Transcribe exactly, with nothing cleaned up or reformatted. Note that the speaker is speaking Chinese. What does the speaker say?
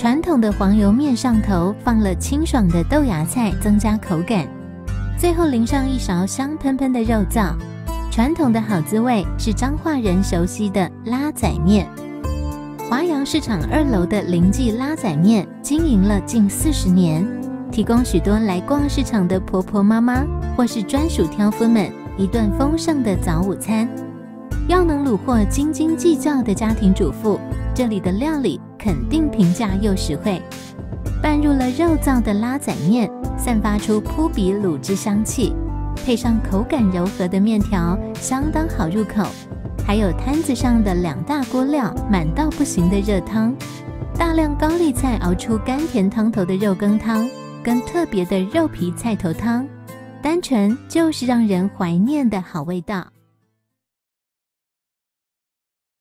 传统的黄油面上头放了清爽的豆芽菜，增加口感。最后淋上一勺香喷喷的肉燥。传统的好滋味是彰化人熟悉的拉仔面。华阳市场二楼的林记拉仔面经营了近四十年，提供许多来逛市场的婆婆妈妈或是专属挑夫们一顿丰盛的早午餐。要能虏获斤斤计较的家庭主妇，这里的料理肯定平价又实惠。拌入了肉燥的拉仔面，散发出扑鼻卤汁香气，配上口感柔和的面条，相当好入口。还有摊子上的两大锅料，满到不行的热汤，大量高丽菜熬出甘甜汤头的肉羹汤，跟特别的肉皮菜头汤，单纯就是让人怀念的好味道。